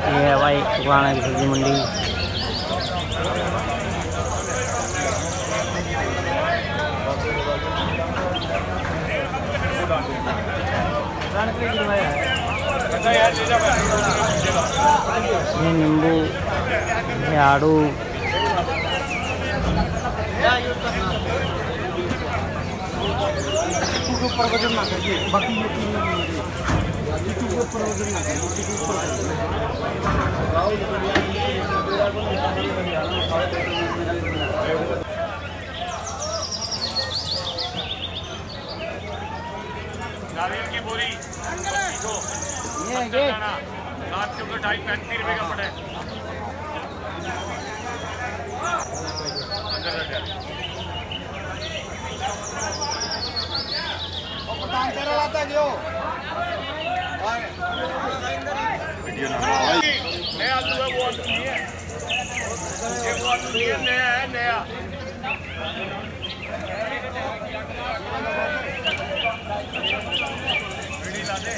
ये है भाई पुराना की सब्जी मंडी। ये नींबू, ये आड़ू, ऊपर वजन ना करिए, बाकी ये ऊपर वजन ना करिए। नारियल की बोरी 2500, ये 2.5-35 रुपए का पड़े। नया आलू है, वो आलू नहीं है, ये वो आलू नहीं है, नया है, नया। ला दे